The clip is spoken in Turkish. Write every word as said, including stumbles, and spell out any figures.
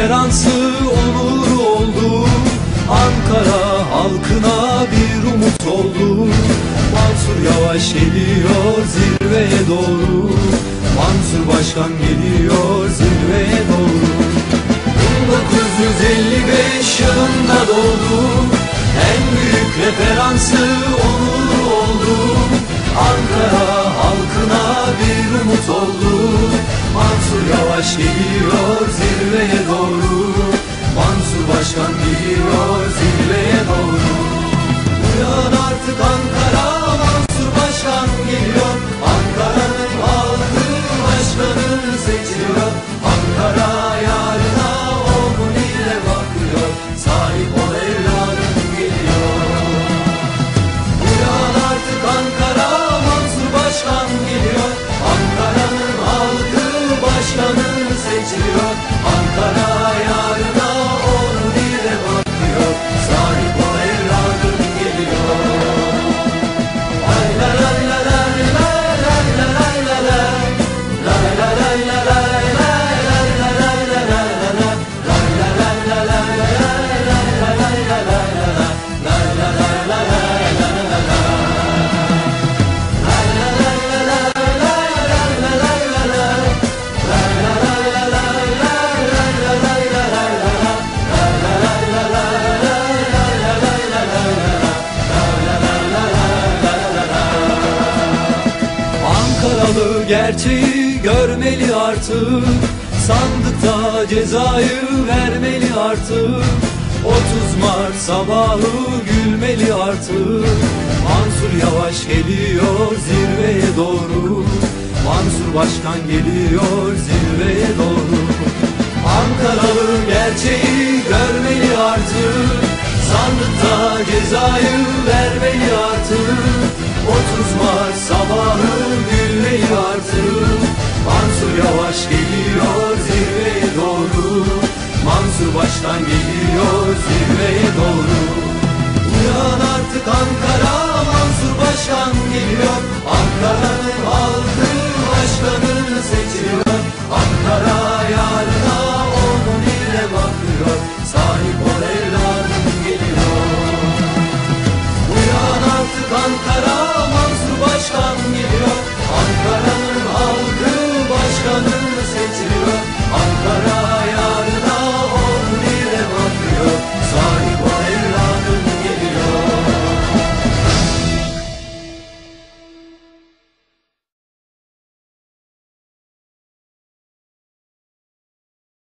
referansı onur oldu. Ankara halkına bir umut oldu. Mansur Yavaş geliyor zirveye doğru. Mansur Başkan geliyor zirveye doğru. bin dokuz yüz elli beş yılında doğdu. En büyük referansı onur oldu. Ankara halkına bir umut oldu. Mansur Yavaş geliyor zirveye doğru. Mansur Başkan geliyor zirveye doğru. Uyan artık Ankara, Mansur Başkan geliyor. Ankara'nın halkı başkanını seçiyor. Ankara yarına olgun ile bakıyor. Sahip ol evladım geliyor. Uyan artık Ankara, Mansur Başkan geliyor. Ankara'nın halkı başkanını seçiyor. Ankara yarına olgun ile bakıyor. Sahip ol evladım geliyor. Lay la lay la lay lay lay la lay la lay. Lay la lay la lay lay lay la lay la lay la lay. Lay la lay la lay lay lay la lay la lay la lay. Lay la lay la lay la la la la. Lay la lay la lay lay lay la lay la lay. Lay la lay la lay lay lay la lay la lay la lay. Lay la lay la lay lay lay la lay la lay la lay. Lay la lay la lay lay la la. Ankaralı gerçeği görmeli artık. Sandıkta cezayı vermeli artık. otuz Mart sabahı gülmeli artık. Mansur Yavaş geliyor zirveye doğru. Mansur Başkan geliyor zirveye doğru. Ankaralı gerçeği görmeli artık. Sandıkta cezayı vermeli